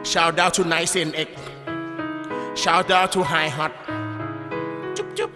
Shout out to Nice and X. Shout out to High Hot. Chup chup.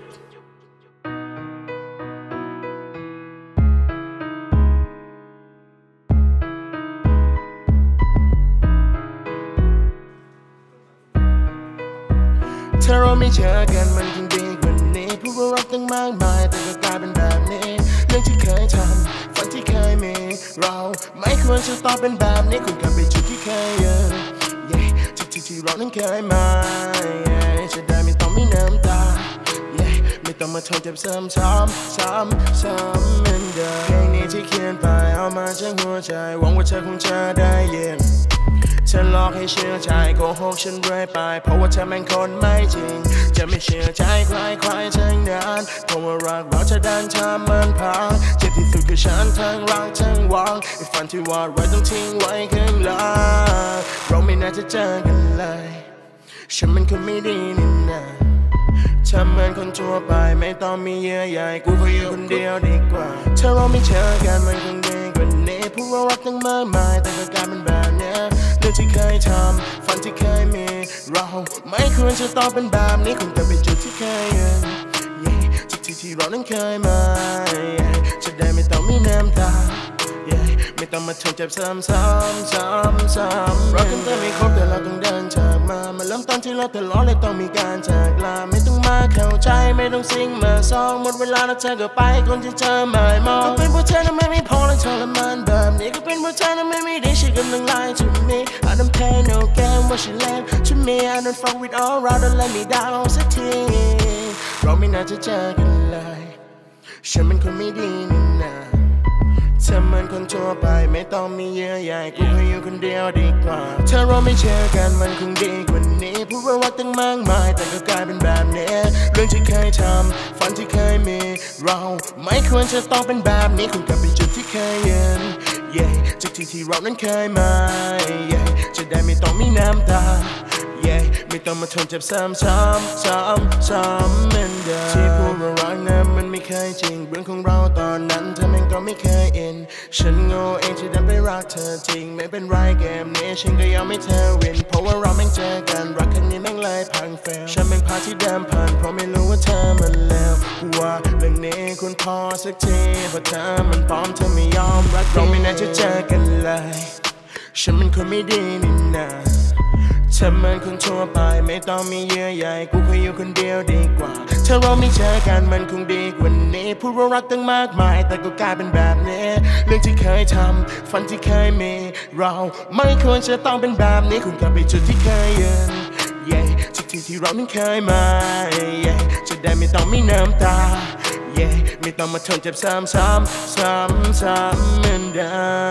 Thอเราไม่เจอกันมันคงดีกว่านี้พูดว่ารักตั้งมากมายแต่ก็กลายเป็นแบบนี้เรื่องที่เคยทำฝันที่เคยมีเราไม่ควรจะต้องเป็นแบบนี้คุณกลับไปจุดที่เคยยืนจุดที่เรานั้นเคยมาจะได้ไม่ต้องมีน้ำตาไม่ต้องมาทนเจ็บซ้ำเหมือนเดิมเพลงนี้ที่เขียนไปเอามาจากหัวใจหวังว่าเธอคงจะได้ยินฉันหลอกให้เชื่อใจโกหกฉันเรื่อยไปเพราะว่าเธอแม่งคนไม่จริงจะไม่เชื่อใจใครทั้งนั้นเพราะว่ารักเราจะดันทำมันพังเจ็บที่สุดคือฉันทั้งรักทั้งหวังไอ้ฝันที่วาดไว้ต้องทิ้งไว้ข้างหลังเราไม่น่าจะเจอกันเลยฉันมันคนไม่ดีนี่นาทำเหมือนคนทั่วไปไม่ต้องมีเยื่อใยกูขออยู่คนเดียวดีกว่าถ้าเราไม่เจอกันมันคงดีกว่านี้พูดว่ารักตั้งมากมายแต่ก็กลายเป็นแบบนี้เรื่องที่เคยทำฝันที่เคยมีเราไม่ควรจะต้องเป็นแบบนี้คงจะไปจุดที่เคยยืนจุดที่เรานั้นเคยมาจะได้ไม่ต้องมีน้ำตาไม่ต้องมาทนเจ็บซ้ำเราตั้งแต่ไม่คบแต่เราต้องเดินจากมาเริ่มต้นที่เราทะเลาะเลยต้องมีการจากลาไม่ต้องมาเข้าใจไม่ต้องซิงมาซองหมดเวลาแล้วเธอก็ไปคนที่เธอหมายมองก็เป็นเพราะเธอนั้นไม่พอและทรมานแบบนี้ก็เป็นเพราะเธอนั้นไม่ดีฉันกำลัง lie to me I don't play no game what she left to me I don't fuck with all rather let me down สักทีเราไม่น่าจะเจอกันเลยฉันเป็นคนไม่ดีนี่นาเธอเหมือนคนทั่วไปไม่ต้องมีเยื่อใยกูขออยู่คนเดียวดีกว่าถ้าเราไม่เจอกันมันคงดีกว่านี้พูดว่ารักตั้งมากมายแต่ก็กลายเป็นแบบนี้เรื่องที่เคยทำฝันที่เคยมีเราไม่ควรจะต้องเป็นแบบนี้คงกลับไปจุดที่เคยยืนจากที่เรานั้นเคยมาจะได้ไม่ต้องมีน้ำตาไม่ต้องมาทนเจ็บซ้ำเหมือนเดิมที่พูดว่ารักนั้นมันไม่เคยจริงเรื่องของเราตอนนั้นเธอแม่งก็ไม่เคยอินฉันโง่เองที่ดันไปรักเธอจริงไม่เป็นไรเกมนี้ฉันก็ยอมให้เธอวินเพราะว่าเราแม่งเจอกันรักครั้งนี้แม่งเลยพังเฟลฉันแม่งพาที่เดิมผ่านเพราะไม่รู้ว่าเธอมันแล้วว่าเรื่องนี้ควรพอสักทีเพราะเธอมันปลอมเธอไม่ยอมรักเราไม่น่าจะเจอกันเลยฉันมันคนไม่ดีนี่นาเธอเหมือนคนทั่วไปไม่ต้องมีเยื่อใยกูขออยู่คนเดียวดีกว่าถ้าเราไม่เจอกันมันคงดีกว่านี้พูดว่ารักตั้งมากมายแต่ก็กลายเป็นแบบนี้เรื่องที่เคยทำฝันที่เคยมีเราไม่ควรจะต้องเป็นแบบนี้คงกลับไปจุดที่เคยยืนจากที่เรานั้นเคยมาจะได้ไม่ต้องมีน้ำตาไม่ต้องมาทนเจ็บซ้ำเหมือนเดิม